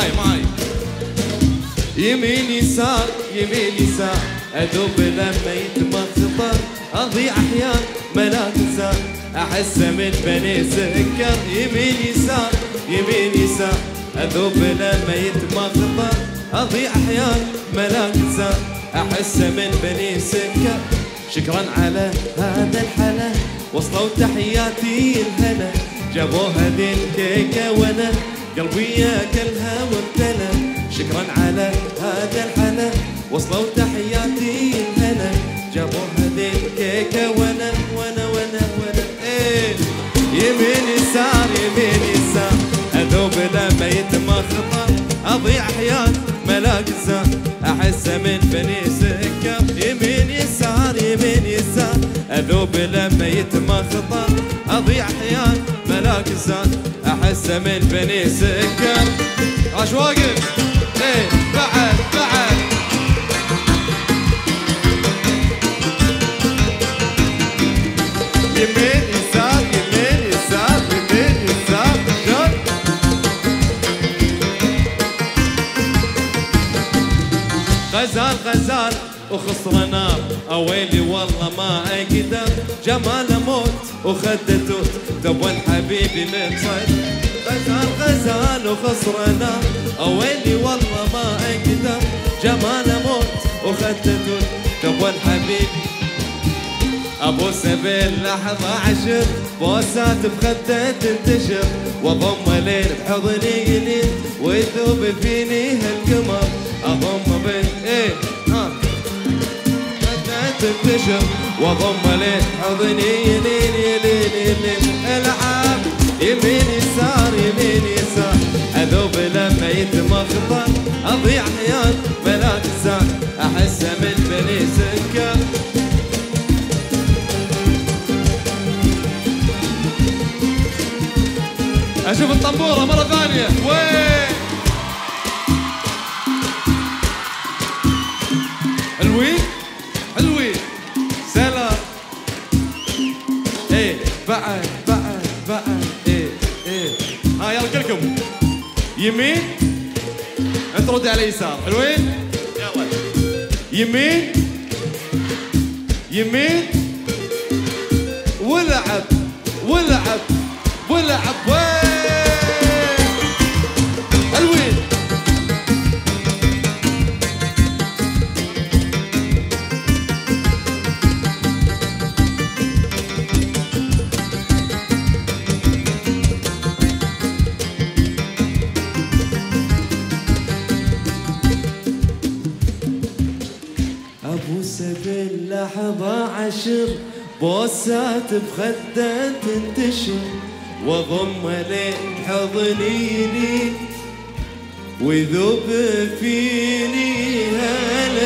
معي يمين يسار يمين يسار، أذوب لما يتمخطر، أضيع أحيان ما لا تنسى، أحس من بني سكر. يمين يسار يمين يسار، أذوب لما يتمخطر، أضيع أحيان ما لا تنسى، أحس من بني سكر. شكرا على هذا الحلا، وصلوا تحياتي الهنا، جابوها دي الكيكة وانا قلبي ياكلها وامتلى. شكرا على هذا الحلا، وصلوا تحياتي الهنا، جابوها دي الكيكة وانا ايه. يمين يسار يمين يسار، اذوب لما يتمخطر، اضيع احيان ما لا انسى، احس من بني سكر. يمين يسار يمين يسار، اذوب لما يتمخطر، اضيع احيان ما لا انسى، احس من بني سكر. عاش واقف ايه بعد يمين يسار يمين يسار يمين يسار. شلون غزال غزال وخصر نار، اويلي والله ما اقدر، جمال موت وخدته تبغى الحبيبي متصيد. غزال غزال وخصر نار، اويلي والله ما اقدر، جمال موت وخدته تبغى الحبيبي. ابو سبيل لحظة عشر، بوسات بخده تنتشر، واضم لين بحضني يلين، ويذوب فيني هالقمر. اضم بين ايه خده تنتشر، واضم لين بحضني يلين يلين يلين. العب يمين يسار يمين يسار، اذوب لما يتمخطر، اضيع احيان بلا تنسى، احس من بني سكر. اشوف الطنبورة مرة ثانية. وين حلوين حلوين سلام. ايه بعد ايه ها يلا كلكم يمين، انت ردي على يسار. حلوين يلا يمين يمين، ولعب ولعب ولعب. وين حلوين ابو سبيل لحظة عشر، بوسات بخده تنتشر، واضم لين حضنيني، ويذوب فيني هلا